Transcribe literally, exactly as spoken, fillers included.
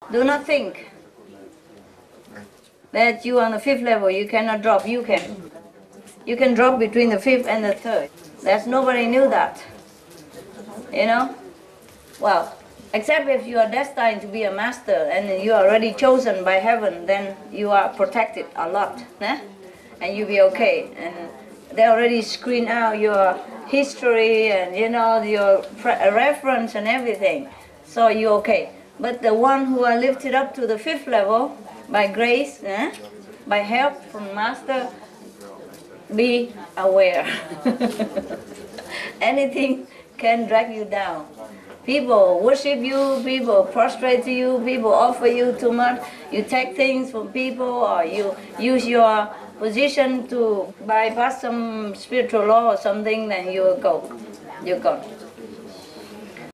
Do not think that you are on the fifth level, you cannot drop. You can. You can drop between the fifth and the third. There's nobody knew that. You know? Well, except if you are destined to be a master and you are already chosen by heaven, then you are protected a lot. Eh? And you'll be okay. And they already screen out your history and, you know, your reference and everything. So you're okay. But the one who are lifted up to the fifth level by grace, eh? By help from master, be aware. Anything can drag you down. People worship you, people prostrate to you, people offer you too much. You take things from people, or you use your position to bypass some spiritual law or something, then you will go. You're gone.